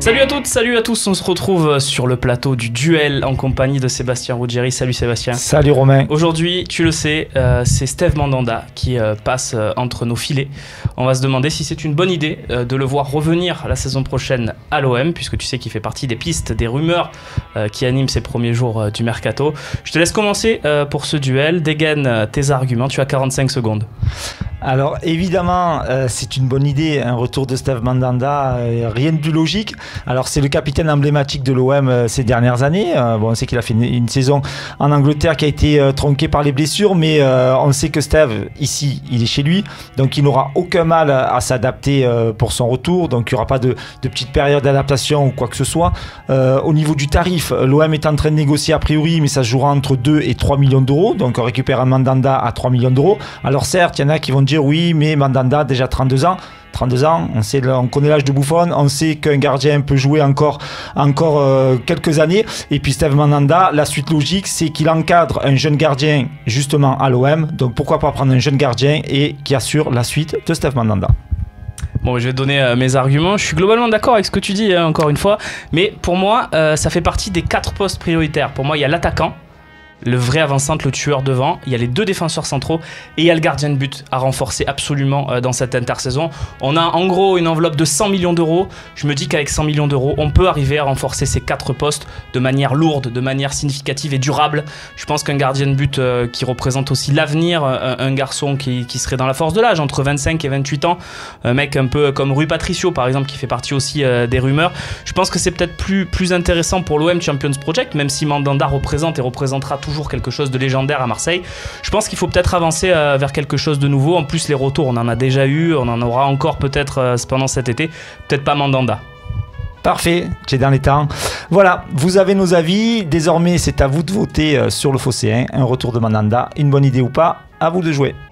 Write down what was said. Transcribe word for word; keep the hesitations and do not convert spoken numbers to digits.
Salut à toutes, salut à tous, on se retrouve sur le plateau du duel en compagnie de Sébastien Ruggieri. Salut Sébastien. Salut Romain. Aujourd'hui, tu le sais, euh, c'est Steve Mandanda qui euh, passe euh, entre nos filets. On va se demander si c'est une bonne idée euh, de le voir revenir la saison prochaine à l'O M, puisque tu sais qu'il fait partie des pistes, des rumeurs euh, qui animent ces premiers jours euh, du mercato. Je te laisse commencer euh, pour ce duel, dégaine euh, tes arguments, tu as quarante-cinq secondes. Alors évidemment, euh, c'est une bonne idée, un retour de Steve Mandanda, euh, rien de plus logique. Alors c'est le capitaine emblématique de l'O M euh, ces dernières années. Euh, bon, on sait qu'il a fait une, une saison en Angleterre qui a été euh, tronquée par les blessures, mais euh, on sait que Steve, ici, il est chez lui, donc il n'aura aucun mal à, à s'adapter euh, pour son retour, donc il n'y aura pas de, de petite période d'adaptation ou quoi que ce soit. Euh, au niveau du tarif, l'O M est en train de négocier a priori, mais ça se jouera entre deux et trois millions d'euros, donc on récupère un Mandanda à trois millions d'euros. Alors certes, il y en a qui vont dire oui, mais Mandanda déjà trente-deux ans. trente-deux ans, on, sait, on connaît l'âge de Buffon, on sait qu'un gardien peut jouer encore, encore euh, quelques années. Et puis Steve Mandanda, la suite logique, c'est qu'il encadre un jeune gardien justement à l'O M. Donc pourquoi pas prendre un jeune gardien et qui assure la suite de Steve Mandanda. Bon, je vais te donner euh, mes arguments. Je suis globalement d'accord avec ce que tu dis, hein, encore une fois. Mais pour moi, euh, ça fait partie des quatre postes prioritaires. Pour moi, il y a l'attaquant, le vrai avant-centre, le tueur devant, il y a les deux défenseurs centraux et il y a le gardien de but à renforcer absolument euh, dans cette intersaison. On a en gros une enveloppe de cent millions d'euros. Je me dis qu'avec cent millions d'euros, on peut arriver à renforcer ces quatre postes de manière lourde, de manière significative et durable. Je pense qu'un gardien de but euh, qui représente aussi l'avenir, euh, un garçon qui, qui serait dans la force de l'âge, entre vingt-cinq et vingt-huit ans, un mec un peu comme Rui Patricio par exemple, qui fait partie aussi euh, des rumeurs. Je pense que c'est peut-être plus, plus intéressant pour l'O M Champions Project, même si Mandanda représente et représentera toujours quelque chose de légendaire à Marseille. Je pense qu'il faut peut-être avancer euh, vers quelque chose de nouveau. En plus, les retours, on en a déjà eu, on en aura encore peut-être euh, pendant cet été. Peut-être pas Mandanda. Parfait, c'est dans les temps. Voilà, vous avez nos avis. Désormais, c'est à vous de voter euh, sur le Phocéen. Un retour de Mandanda, une bonne idée ou pas, à vous de jouer.